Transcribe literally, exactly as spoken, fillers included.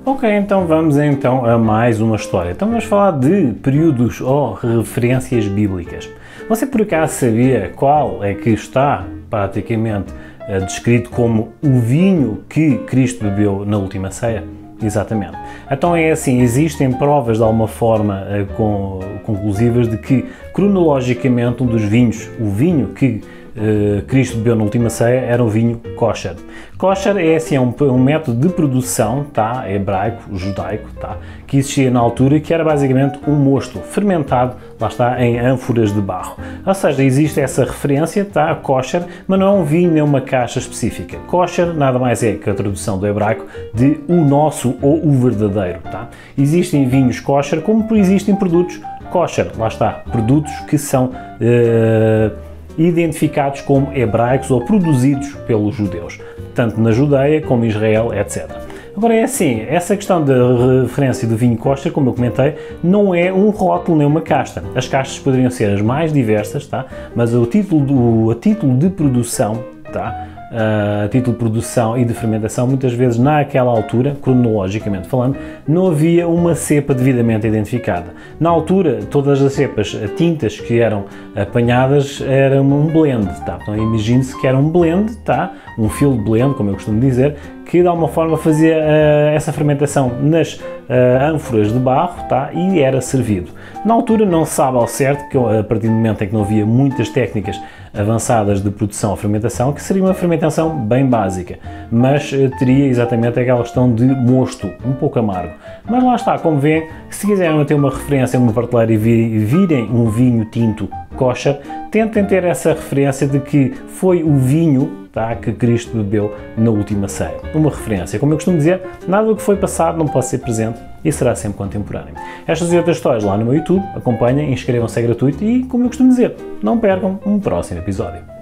Ok, então vamos então a mais uma história. Então vamos falar de períodos ou referências bíblicas. Você por acaso sabia qual é que está praticamente descrito como o vinho que Cristo bebeu na última ceia? Exatamente. Então é assim, existem provas de alguma forma com, conclusivas de que cronologicamente um dos vinhos, o vinho que Uh, Cristo bebeu na última ceia, era um vinho kosher. Kosher é assim, é um, um método de produção, tá, hebraico, judaico, tá, que existia na altura e que era basicamente um mosto fermentado, lá está, em ânforas de barro. Ou seja, existe essa referência, tá, kosher, mas não é um vinho nem uma caixa específica. Kosher nada mais é que a tradução do hebraico de o nosso ou o verdadeiro, tá. Existem vinhos kosher como existem produtos kosher, lá está, produtos que são uh, identificados como hebraicos ou produzidos pelos judeus, tanto na Judeia como em Israel, etcétera. Agora é assim, essa questão da referência do vinho kosher, como eu comentei, não é um rótulo nem uma casta. As castas poderiam ser as mais diversas, tá? Mas o título, do, a título de produção, tá? Uh, a título de produção e de fermentação, muitas vezes naquela altura, cronologicamente falando, não havia uma cepa devidamente identificada. Na altura, todas as cepas tintas que eram apanhadas eram um blend, tá? Então imagine-se que era um blend, tá? Um field blend, como eu costumo dizer, que de alguma forma fazia uh, essa fermentação nas uh, ânforas de barro, tá? E era servido. Na altura não se sabe ao certo, que a partir do momento em que não havia muitas técnicas avançadas de produção ou fermentação, que seria uma fermentação bem básica, mas uh, teria exatamente aquela questão de mosto, um pouco amargo. Mas lá está, como vêem, se quiserem ter uma referência numa prateleira e virem um vinho tinto kosher, tentem ter essa referência de que foi o vinho, tá, que Cristo bebeu na última ceia. Uma referência. Como eu costumo dizer, nada do que foi passado não pode ser presente e será sempre contemporâneo. Estas e outras histórias lá no meu YouTube, acompanhem, inscrevam-se, é gratuito e, como eu costumo dizer, não percam um próximo episódio.